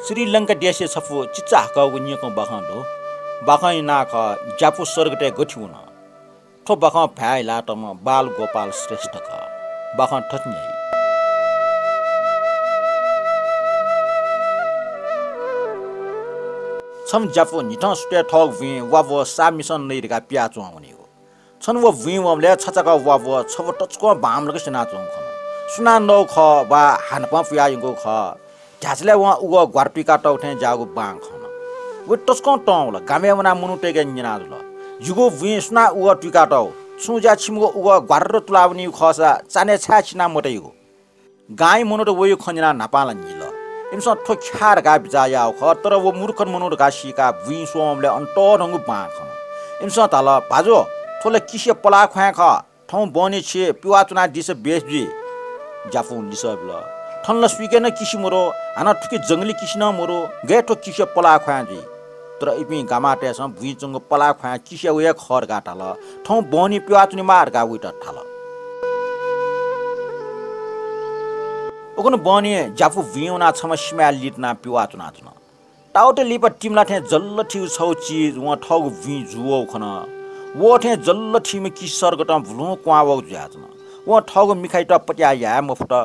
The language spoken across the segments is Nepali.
श्रीलंका देशे सफु चिच्चा हकाउको नियको बखान्दो बखाइ नाख जापु स्वर्गटे गठिउन ठो बखा भ्याइ लाटम बाल गोपाल श्रेष्ठ ख बखा ठत्न्याइ छम जापु निठा सुटे ठग वी वाव सा मिसन नैरका प्या चुआउने हो छन व वी वले छचका वाव छव टचको बामलको सिना चुङ खन सुना नौ ख बा हानपा प्यायको ख ढाचले वा उगो ग्वारपिका टौठे जागु बाङ खन व टचको टौल गामेवना मुनु टेगे निनाजुल जुगो वी सुना उगो टिका टौ सुजा छिमगो उगो ग्वार तुलावनी खसा चाने छा छिना मोटैगो गाई मुनु त वयो खनिना नापाला निल इमस ठो ख्यार गा बिजाया ख तर वो मूर्खन मुनु गा सिका वी सोमले अन्तो रंगु बाङ खन इमस ताल भाजो ठोले किसे पला ख्या ख ठौ बने छे पिवा चुना दिस बेसजी जाफु लिसबल ठनल स्वीकेन किसी मोरो हाना ठुकी जंगली किसी न मोरो गेठो किसे पला ख्याजी तर इपि गामाटे सम भुइचंग पला ख्या किसे उया खर गाटाल ठौ बनी पिवा चुनी मार गा उइट ठाल ओगन बनी जाफु भिउना छम स्म्या लिटना पिवा चुना चुन टाउटे लिप टिमला थे जल्ल ठिउ छौ चीज व ठग भि जुओ खन वो थे जल्ल ठिम कि सरगट भुलु क्वाव ज्याचन व ठग मिखाइ ट पट्या या मफट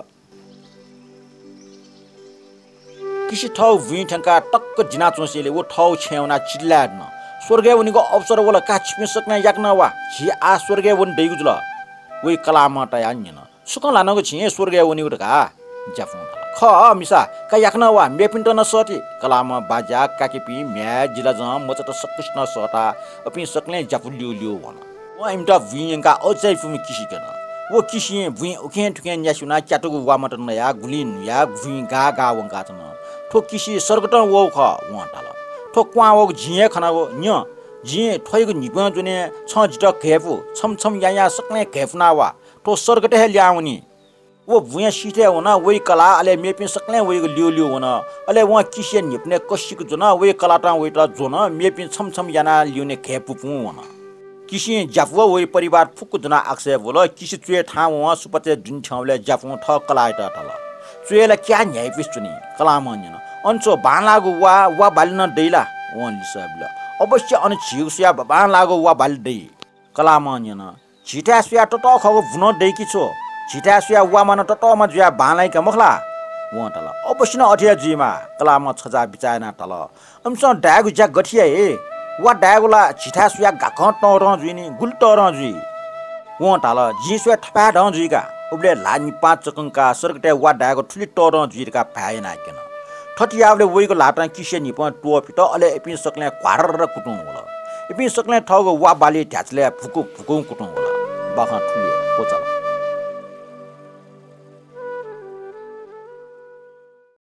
किसी ठाउँ वी ठंका टक्क जिना चोसेले वो ठाउँ छेउना चिल्लाड्न स्वर्गे उनीको अवसर वला काछिमे सक्ने याक्न वा झि आ स्वर्गे वन दैगुजल वइ कलामा टयान्यन सुकन लानको छिए स्वर्गे उनीको का जाफुन ख मिसा का याक्न वा मेपिन्ट न सति कलामा बाजा काकेपी म्या जिला ज मचट सक्कृष्ण सटा अपि सक्ने जाफु लिउ लिउ वन व इमटा वींका अझै फुमी किसिकन वो किसिए भुइ उखेन ठुकेन यासुना क्याटुगु वा मटन या गुलिन या भुइ गा गा वंका छन ठो किसी सरगटन वो ख वटाल ठो क्वा वो झिए खना वो न्य झिए ठोइगु निप जुने छ जिट घेफु छम छम या सक्ने घेफना वा ठो सरगटे ल्याउनी वो भुया सिटे होना वइ कला अले मेपि सक्ने वइ लिउ लिउ होना अले व किसिए निपने कसिक जुना वइ कलाटा वइटा जुना मेपि छम छम याना लिउने घेपु पु होना किसी जाफु वइ परिवार फुक जुना अक्से बोल किसी चुए ठाउँ व सुपते जुन ठाउँले जाफु ठ कलाइटा टल चुएला क्या न्याय पिस्चुनी कलामन्यन अन्चो बाण लागु वा बालिन दैला वन लिसबल अवश्य अन छिउसिया बाण लागु वा बाल दै कलामन्यन छिटासिया टट खगु भुन दैकी छो छिटासिया वा मन टट म जुया बाणलाई का मखला व टल अवश्य न अठिया जिमा कलाम छजा बिचायना टल अमस डागु ज्या गठिया हे वा डागुला छिटासिया गाख टर जुइनी गुल्ट र जुइ व टल जिसुया ठपा ढ जुइका उबले लानी पाँच चकंका सरगटे वा डागो ठुली टर जुइरका भ्याए नाकेन ठटियावले वइको लाटा किसे निप टोपिट अले एपि सक्ले क्वार र कुटुङ होला एपि सक्ले ठगो वा बाली ढ्याचले फुकु फुकु कुटुङ होला बाखा ठुली कोचल